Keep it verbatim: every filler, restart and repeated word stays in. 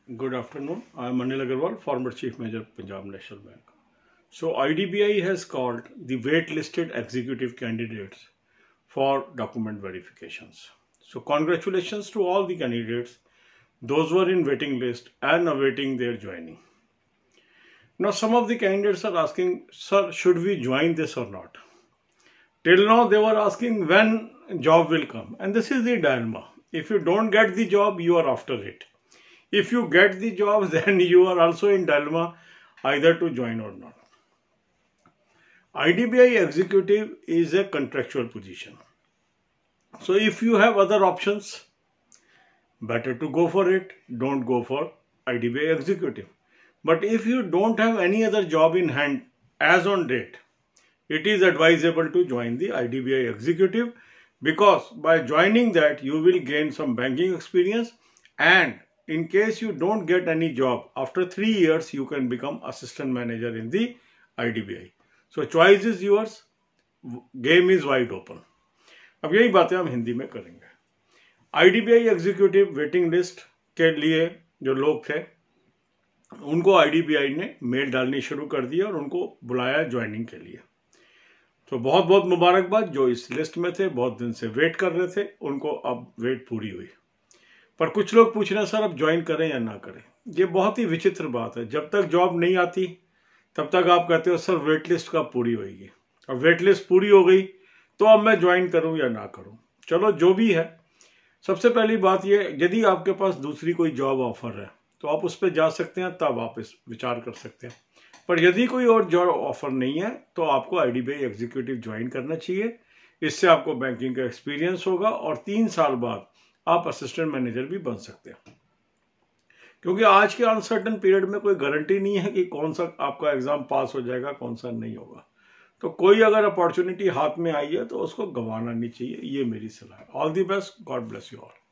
Good afternoon. I am Anil Agarwal, former Chief Manager, Punjab National Bank. So I D B I has called the wait-listed executive candidates for document verifications. So congratulations to all the candidates, those who are in waiting list and awaiting their joining. Now some of the candidates are asking, sir, should we join this or not? Till now they were asking when job will come, and this is the dilemma. If you don't get the job, you are after it. If you get the job, then you are also in dilemma either to join or not. I D B I executive is a contractual position. So if you have other options, better to go for it. Don't go for I D B I executive. But if you don't have any other job in hand as on date, it is advisable to join the I D B I executive, because by joining that you will gain some banking experience, and in case you don't get any job, after three years you can become assistant manager in the I D B I. So choice is yours, game is wide open. अब यही बातें हम हिंदी में करेंगे. I D B I executive waiting list के लिए जो लोग थे उनको I D B I ने मेल डालनी शुरू कर दी और उनको बुलाया ज्वाइनिंग के लिए. तो बहुत बहुत मुबारकबाद जो इस लिस्ट में थे, बहुत दिन से वेट कर रहे थे, उनको अब वेट पूरी हुई. पर कुछ लोग पूछ रहे हैं सर अब ज्वाइन करें या ना करें. ये बहुत ही विचित्र बात है. जब तक जॉब नहीं आती तब तक आप कहते हो सर वेट लिस्ट कब पूरी होगी. अब वेट लिस्ट पूरी हो गई तो अब मैं ज्वाइन करूं या ना करूं. चलो जो भी है, सबसे पहली बात ये, यदि आपके पास दूसरी कोई जॉब ऑफर है तो आप उस पर जा सकते हैं, तब आप इस विचार कर सकते हैं. पर यदि कोई और जॉब ऑफर नहीं है तो आपको I D B I executive join करना चाहिए. इससे आपको बैंकिंग का एक्सपीरियंस होगा और तीन साल बाद आप असिस्टेंट मैनेजर भी बन सकते हैं. क्योंकि आज के अनसर्टन पीरियड में कोई गारंटी नहीं है कि कौन सा आपका एग्जाम पास हो जाएगा, कौन सा नहीं होगा. तो कोई अगर अपॉर्चुनिटी हाथ में आई है तो उसको गंवाना नहीं चाहिए. ये मेरी सलाह है. All the best. God bless you all.